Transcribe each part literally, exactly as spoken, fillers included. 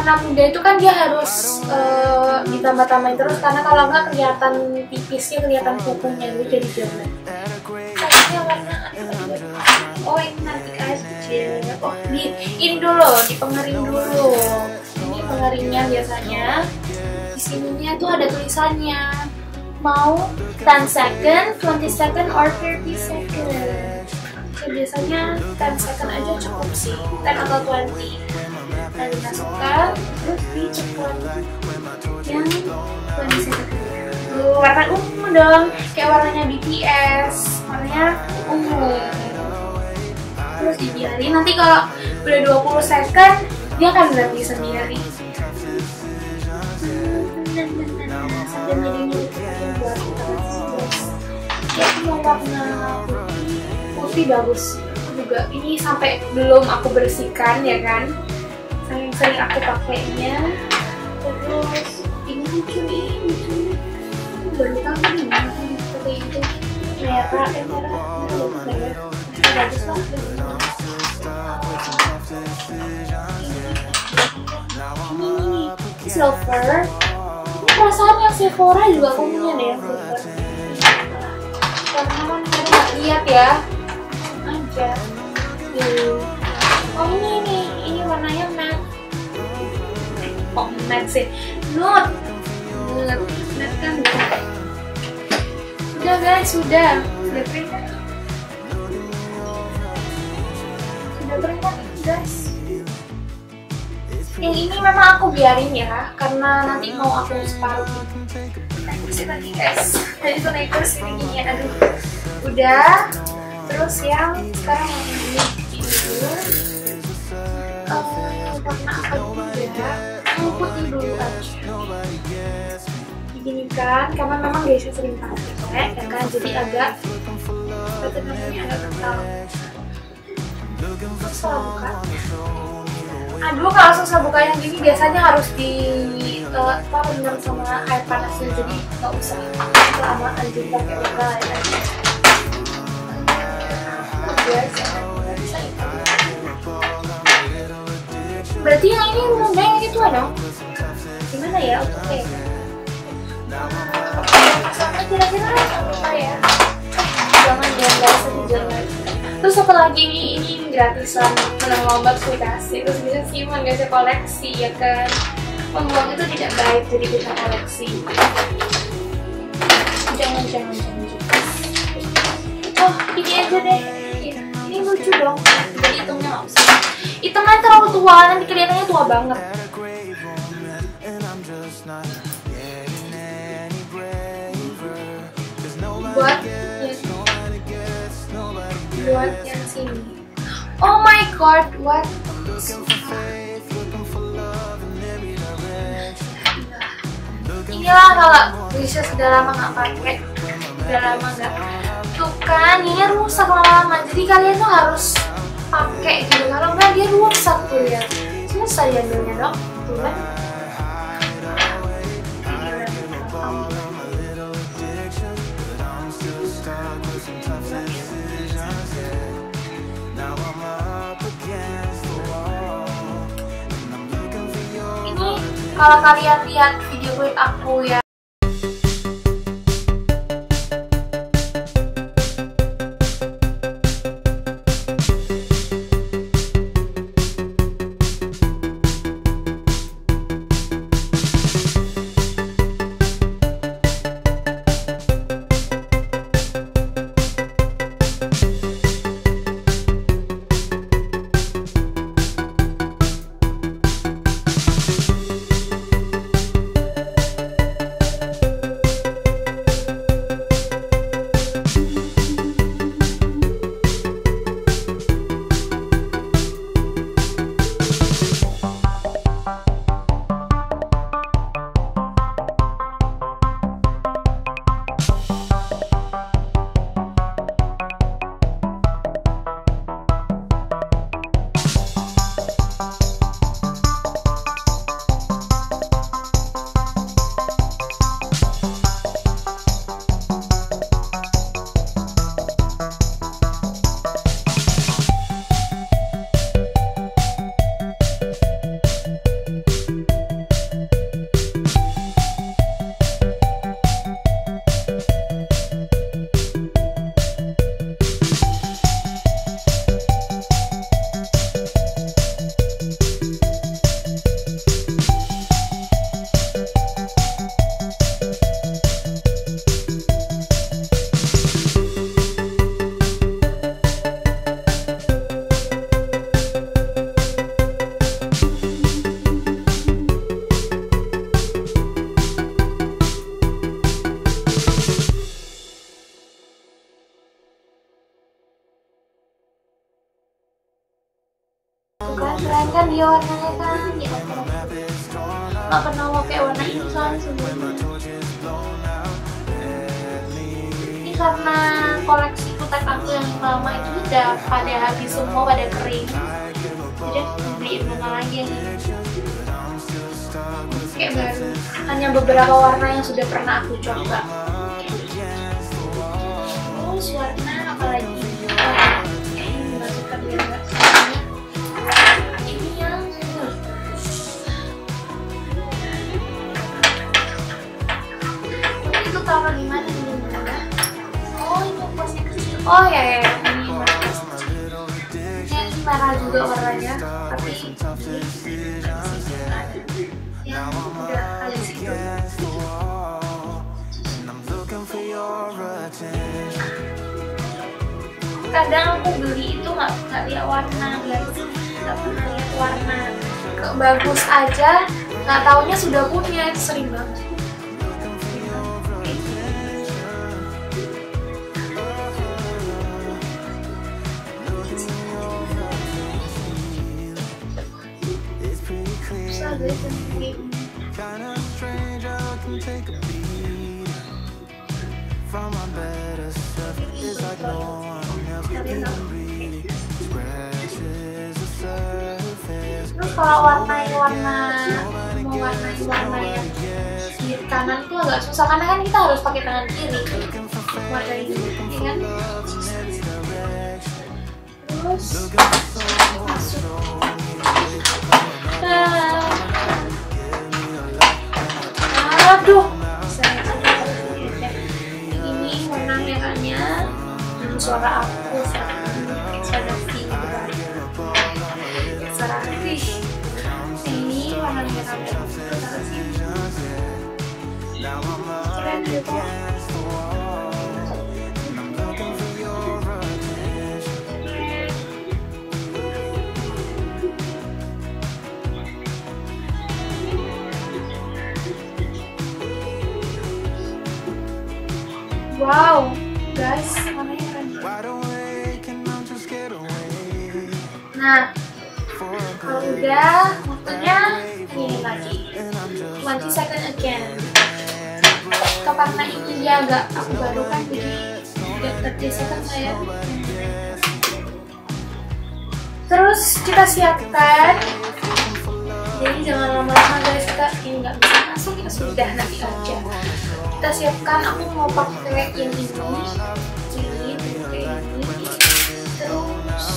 warna muda itu kan dia harus uh, ditambah-tambahin terus, karena kalau nggak kelihatan tipisnya, kelihatan kukunya dulu jadi jelek. Kayaknya warna oh ini nanti air kecil. Oh di ini dulu, dipengering dulu. Ini pengeringnya biasanya di sininya tuh ada tulisannya mau ten second, twenty second, or thirty second. So, biasanya ten second aja cukup sih, ten atau twenty. Dan dimasukkan, terus diceplok yang twenty second. Tuh, warna ungu dong, kayak warnanya B T S, warnanya ungu. Terus dibiarin, nanti kalau udah dua puluh second dia akan berhenti sendiri. Sampai menjadi buat dia mau warna putih, putih bagus juga. Ini sampai belum aku bersihkan ya kan, sering sering aku pakainya. Terus ini lucu nih, lucu baru tahu nih seperti itu, merah eh merah merah bagus lah. Ini ini silver. Ini perasaan yang Sephora juga aku punya deh yang silver. Karena kan kita nggak lihat ya aja. Oh ini ini ini warnanya matte. Oh matte sih, nude, nude, nude kan ya. Sudah guys, sudah, sudah kering kan? Sudah kering kan guys? Yang ini memang aku biarin ya, karena nanti mau aku separuh. Naik kursi lagi guys. Tadi tuh naik kursi gini ya, aduh. Udah. Terus yang sekarang yang ini ini dulu. Uh, warna apa dulu ya? Yang putih dulu aja. Diginikan, karena memang biasa sering pakai, ya kan? Jadi agak ketenasannya agak kental. Susah buka. Aduh, kalau susah buka yang gini biasanya harus di uh, apa bener sama air panasnya, jadi nggak usah lama aja pakai buka ya. Biasa. Berarti yang ini muda, yang itu dong. Gimana ya untuknya? Masaknya kira-kira apa ya? Jangan jangan sedih jangan. Terus apa lagi nih, ini gratisan menang lomba terus dikasih, terus bisa simpan gak sih, koleksi ya kan. Membuang itu tidak baik, jadi kita koleksi. Jangan jangan jangan juga. Oh ini aja deh ya, ini lucu dong, jadi hitungnya nggak usah, hitamnya terlalu tua, nanti kelihatannya tua banget. Buat buat yang sini. Oh my god, what? Inilah kalau bisa sudah lama nggak pakai, sudah lama nggak. Tuh kan, ini rusak lama-lama. Jadi kalian tuh harus pakai gitu. Kalau nggak dia rusak tuh ya. Susah ya dulunya dong. Tuh kan. Kalau kalian lihat video klip aku ya keren kan dia warnanya kan, ya nggak pernah mau kayak warna ini soalnya sebelumnya. Ini karena koleksi kutek aku yang lama itu udah pada habis semua, pada kering, jadi beliin bunga lagi yang ini kayak baru, hanya beberapa warna yang sudah pernah aku coba. Terus warna apa lagi? Oh, ini nggak suka dia nggak suka. Ini yang itu taruh di mana ini? Oh ini posnya kecil. Oh ya ya, ya. Ini warna kecil. Ini merah juga warnanya, tapi yang udah ada situ. Kadang aku beli itu nggak nggak lihat warna, guys, nggak pernah lihat warna. Ke bagus aja, nggak taunya sudah punya, itu sering banget. Susah guys, ini. Terus kalau warnai warna mau warnai warna yang di kanan itu agak susah karena kan kita harus pakai tangan kiri warna ini, ya kan? Terus masuk. Ah. Aduh, saya ini warnanya kayaknya suara aku suara sih suara fish. Ini warna merah taruh sini, keren gitu. Wow, guys, warnanya keren. Nah, kalau udah waktunya ini lagi twenty second again. Karena ini dia agak aku baru kan, jadi udah thirty second saya. Terus kita siapkan. Jadi jangan lama-lama guys, kita ini nggak bisa masuk, ya sudah nanti aja. Kita siapkan, aku mau pakai yang ini, ini, pakai ini, terus,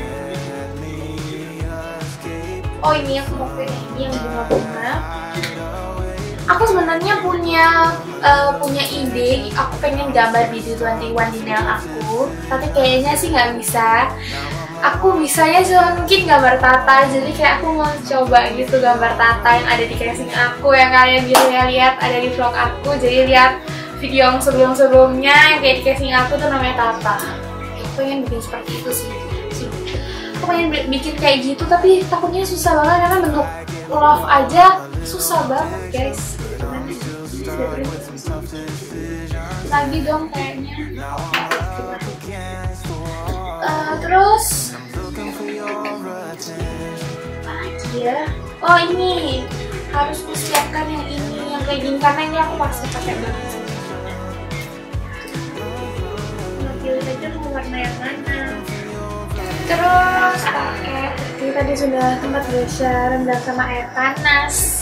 oh ini aku mau pakai ini yang bunga-bunga. Aku sebenarnya punya uh, punya ide, aku pengen gambar B D twenty one di nail aku, tapi kayaknya sih nggak bisa. Aku bisanya cuma mungkin gambar tata, jadi kayak aku mau coba gitu gambar tata yang ada di casing aku, yang kalian gitu ya lihat ada di vlog aku. Jadi lihat video yang sebelum-sebelumnya yang kayak di casing aku tuh namanya tata. Aku pengen bikin seperti itu sih. Aku pengen bikin kayak gitu, tapi takutnya susah banget karena bentuk love aja susah banget guys. Lagi dong kayaknya. Uh, terus apa lagi ya? Oh ini harus disiapkan yang ini, yang kayak gini karena ini aku pasti pakai banget. Pilih aja mau warna yang mana. Terus pakai ini tadi sudah tempat biasa rendam sama air panas.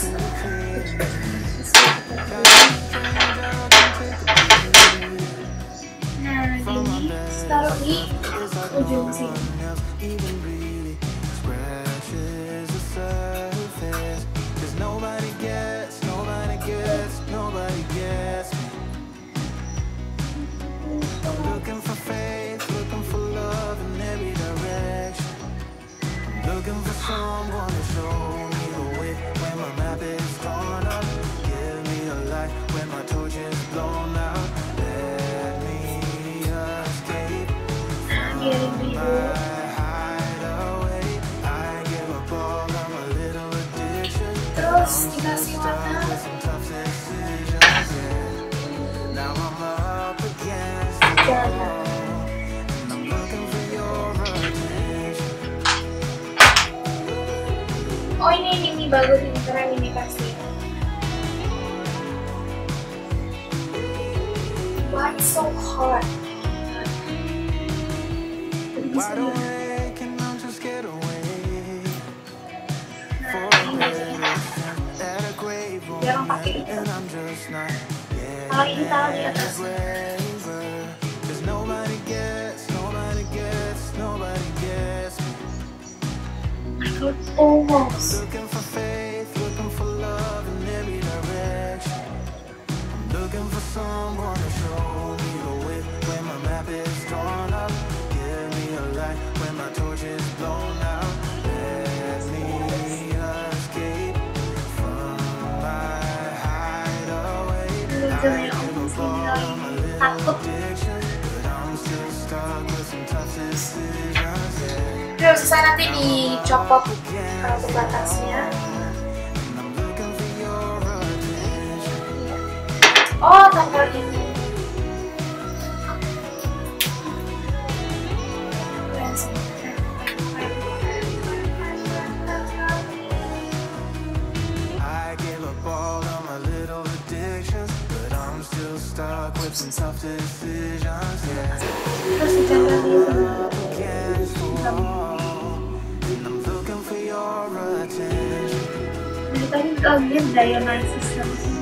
Nah ini taruh di ujung sini. Biarin biru. ini bagus, ini keren, ini pasti. Why it's so hard? Nah, jangan pakai itu. Kalau ini taruh di atas. Almost. Takut. Udah selesai, nanti dicopot kalau ke batasnya. Oh, tempel ini. Terus ditempel di dari tadi kalian dionysus sama